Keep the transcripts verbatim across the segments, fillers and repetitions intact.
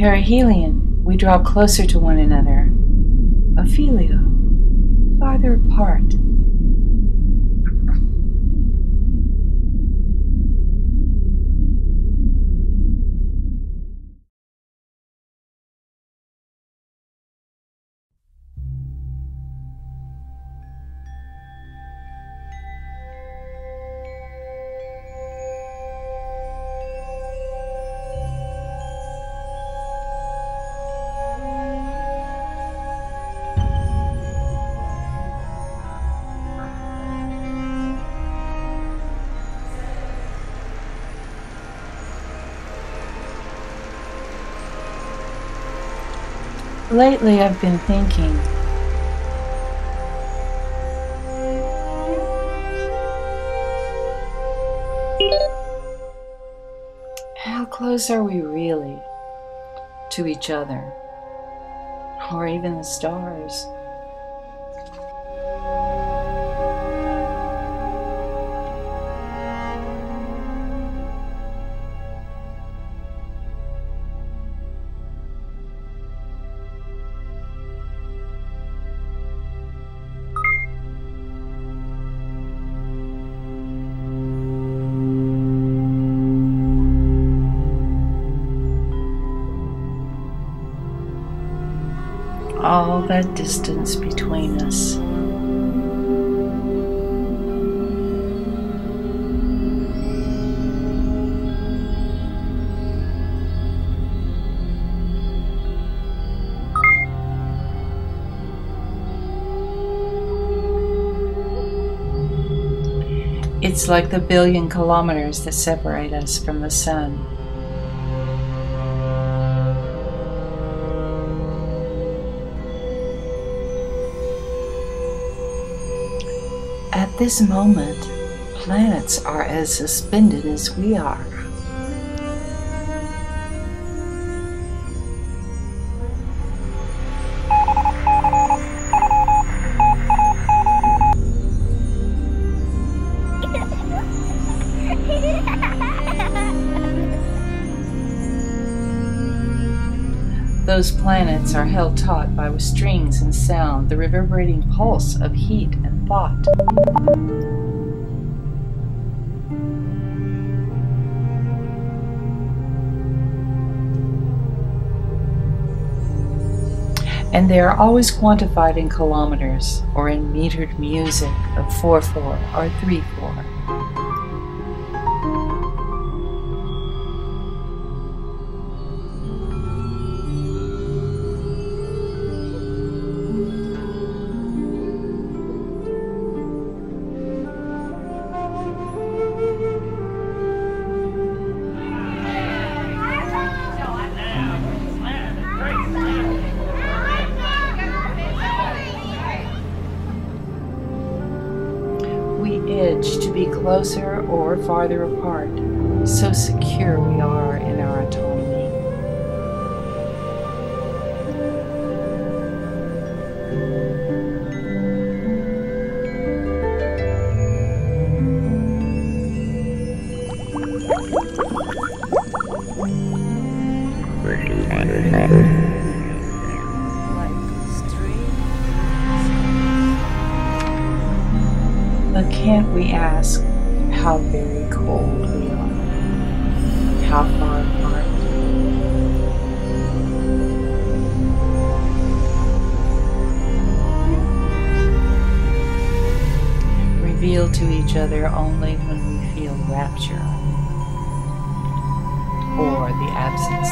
Perihelion, we draw closer to one another. Ophelio, farther apart. Lately, I've been thinking, how close are we really to each other, or even the stars? All that distance between us. It's like the billion kilometers that separate us from the sun. At this moment, planets are as suspended as we are. Those planets are held taut by strings and sound, the reverberating pulse of heat and thought. And they are always quantified in kilometers or in metered music of four four or three four. Edge to be closer or farther apart, so secure we are in our autonomy. But can't we ask how very cold we are? How far apart? Revealed to each other only when we feel rapture or the absence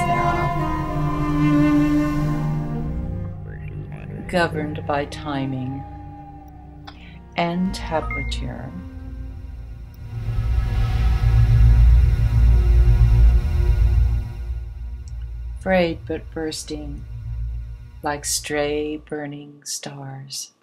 thereof. Governed by timing and tablature. Frayed but bursting like stray burning stars.